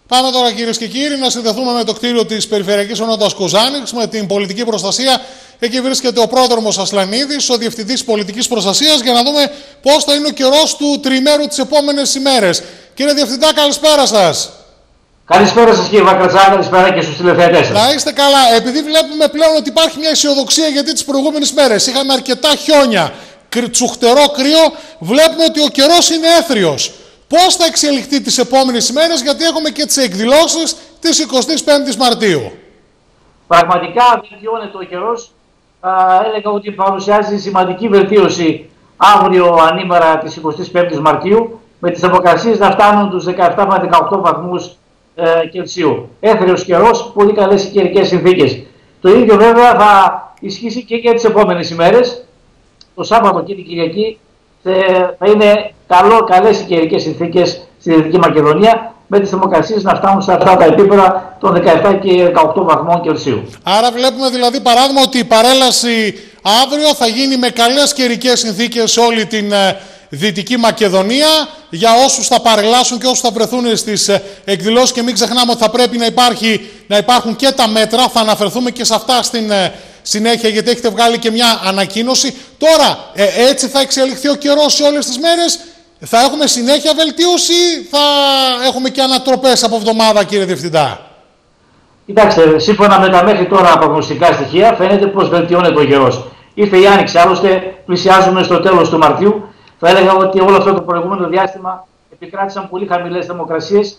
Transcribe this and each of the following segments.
Πάμε τώρα, κυρίες και κύριοι, να συνδεθούμε με το κτίριο της Περιφερειακής Ενότητας Κοζάνης, με την πολιτική προστασία. Εκεί βρίσκεται ο πρόδρομος Ασλανίδης, ο Διευθυντής Πολιτικής Προστασίας, για να δούμε πώς θα είναι ο καιρός του τριημέρου τις επόμενες ημέρες. Κύριε Διευθυντά, καλησπέρα σας. Καλησπέρα σας, κύριε Βακρατσά, καλησπέρα και στους τηλεθεατές σας. Να είστε καλά. Επειδή βλέπουμε πλέον ότι υπάρχει μια αισιοδοξία, γιατί τις προηγούμενες μέρες είχαμε αρκετά χιόνια, τσουχτερό κρύο, βλέπουμε ότι ο καιρός είναι έθριος. Πώς θα εξελιχθεί τις επόμενες ημέρες, γιατί έχουμε και τις εκδηλώσεις της 25ης Μαρτίου. Πραγματικά βελτιώνεται ο καιρός. Έλεγα ότι παρουσιάζει σημαντική βελτίωση αύριο ανήμερα της 25ης Μαρτίου, με τις θερμοκρασίες να φτάνουν τους 17 με 18 βαθμούς Κελσίου. Έθριος καιρός, πολύ καλές καιρικές συνθήκες. Το ίδιο βέβαια θα ισχύσει και για τις επόμενες ημέρες. Το Σάββατο και την Κυριακή θα είναι καλές καιρικές συνθήκες στη Δυτική Μακεδονία, με τις θερμοκρασίες να φτάνουν στα αυτά τα επίπεδα των 17 και 18 βαθμών Κελσίου. Άρα βλέπουμε δηλαδή παράδειγμα ότι η παρέλαση αύριο θα γίνει με καλές καιρικές συνθήκες σε όλη την Δυτική Μακεδονία, για όσους θα παρελάσουν και όσους θα βρεθούν στις εκδηλώσεις, και μην ξεχνάμε ότι θα πρέπει να υπάρχουν και τα μέτρα, θα αναφερθούμε και σε αυτά στην συνέχεια, γιατί έχετε βγάλει και μια ανακοίνωση. Τώρα, έτσι θα εξελιχθεί ο καιρός σε όλες τις μέρες, θα έχουμε συνέχεια βελτίωση ή θα έχουμε και ανατροπές από εβδομάδα, κύριε Διευθυντά? Κοιτάξτε, σύμφωνα με τα μέχρι τώρα προγνωστικά στοιχεία, φαίνεται πως βελτιώνεται ο καιρός. Ήρθε η Άνοιξη, άλλωστε πλησιάζουμε στο τέλος του Μαρτίου. Θα έλεγα ότι όλο αυτό το προηγούμενο διάστημα επικράτησαν πολύ χαμηλές θερμοκρασίες.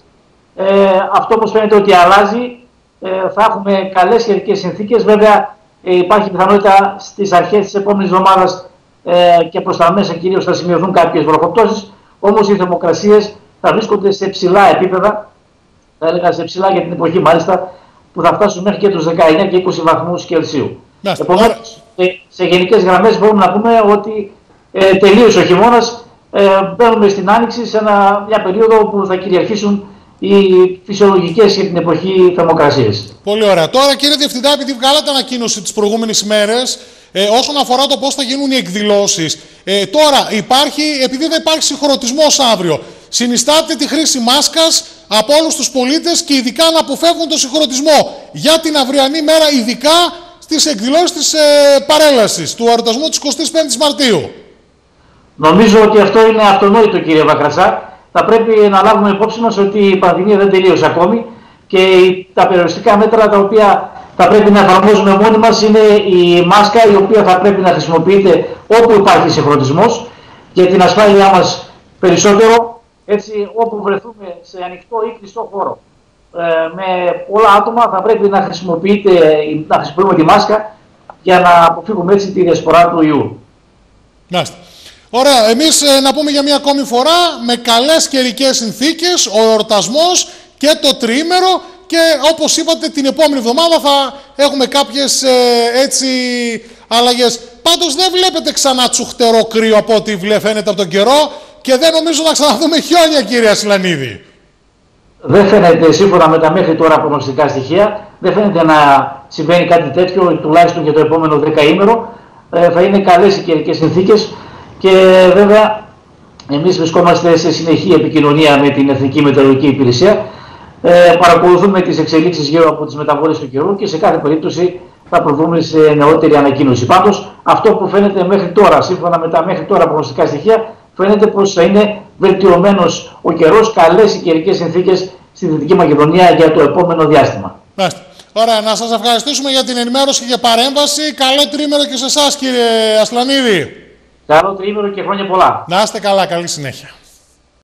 Αυτό όπως φαίνεται ότι αλλάζει. Θα έχουμε καλές καιρικές συνθήκες. Βέβαια, υπάρχει πιθανότητα στις αρχές της επόμενης εβδομάδας και προς τα μέσα κυρίως θα σημειωθούν κάποιες βροχοπτώσεις. Όμως οι θερμοκρασίες θα βρίσκονται σε ψηλά επίπεδα. Θα έλεγα σε ψηλά για την εποχή μάλιστα, που θα φτάσουν μέχρι και τους 19 και 20 βαθμούς Κελσίου. Επομένως, σε γενικές γραμμές μπορούμε να πούμε ότι τελείωσε ο χειμώνας, μπαίνουμε στην Άνοιξη σε μια περίοδο που θα κυριαρχήσουν οι φυσιολογικές για την εποχή θερμοκρασίες. Πολύ ωραία. Τώρα, κύριε Διευθυντά, επειδή βγάλατε ανακοίνωση τις προηγούμενες ημέρες όσον αφορά το πώς θα γίνουν οι εκδηλώσεις, τώρα επειδή δεν υπάρχει συγχρονισμός αύριο, συνιστάτε τη χρήση μάσκας από όλους τους πολίτες και ειδικά να αποφεύγουν τον συγχρονισμό για την αυριανή μέρα, ειδικά στις εκδηλώσεις της παρέλασης του εορτασμού της 25ης Μαρτίου. Νομίζω ότι αυτό είναι αυτονόητο, κύριε Βακρατσά. Θα πρέπει να λάβουμε υπόψη μας ότι η πανδημία δεν τελείωσε ακόμη και τα περιοριστικά μέτρα τα οποία θα πρέπει να εφαρμόζουμε μόνοι μας είναι η μάσκα, η οποία θα πρέπει να χρησιμοποιείται όπου υπάρχει συγχρονισμός για την ασφάλειά μας περισσότερο. Έτσι, όπου βρεθούμε σε ανοιχτό ή κλειστό χώρο με πολλά άτομα, θα πρέπει να χρησιμοποιούμε τη μάσκα για να αποφύγουμε έτσι τη διασπορά του ιού. Ωραία, εμείς να πούμε για μια ακόμη φορά, με καλές καιρικές συνθήκες, ο εορτασμός και το τριήμερο, και όπως είπατε την επόμενη εβδομάδα θα έχουμε κάποιες αλλαγές. Πάντως δεν βλέπετε ξανά τσουχτερό κρύο από ό,τι φαίνεται από τον καιρό, και δεν νομίζω να ξαναδούμε χιόνια, κύριε Ασλανίδη. Δεν φαίνεται, σύμφωνα με τα μέχρι τώρα προγνωστικά στοιχεία, δεν φαίνεται να συμβαίνει κάτι τέτοιο, τουλάχιστον για το επόμενο δεκαήμερο. Θα είναι καλές οι καιρικές συνθήκες και βέβαια εμείς βρισκόμαστε σε συνεχή επικοινωνία με την Εθνική Μετεωρολογική Υπηρεσία. Παρακολουθούμε τις εξελίξεις γύρω από τις μεταβόλες του καιρού και σε κάθε περίπτωση θα προβούμε σε νεότερη ανακοίνωση. Πάντως, αυτό που φαίνεται μέχρι τώρα, σύμφωνα με τα μέχρι τώρα προγνωστικά στοιχεία, φαίνεται πως θα είναι βελτιωμένος ο καιρός, καλές οι καιρικές συνθήκες στη Δυτική Μακεδονία για το επόμενο διάστημα. Ωραία, να σας ευχαριστήσουμε για την ενημέρωση και παρέμβαση. Καλό τριήμερο και σε εσάς, κύριε Ασλανίδη. Καλό τριήμερο και χρόνια πολλά. Να είστε καλά, καλή συνέχεια.